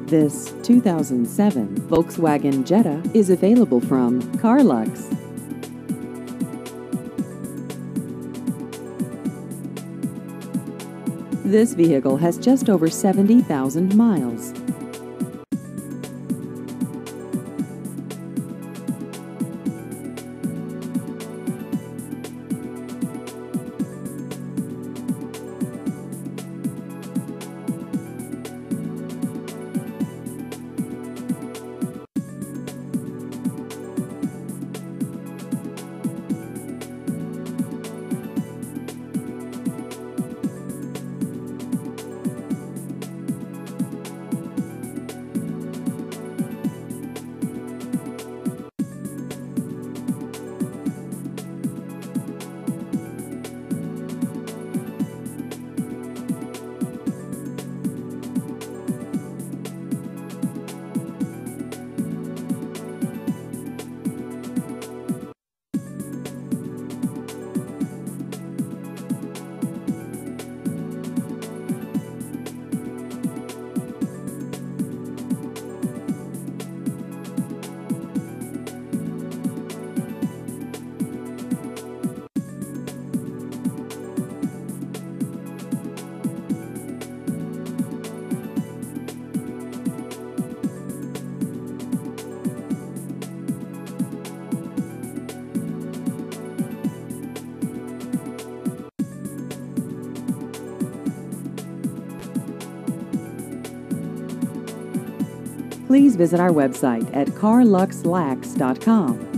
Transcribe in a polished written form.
This 2007 Volkswagen Jetta is available from Carlux. This vehicle has just over 70,000 miles. Please visit our website at carluxlax.com.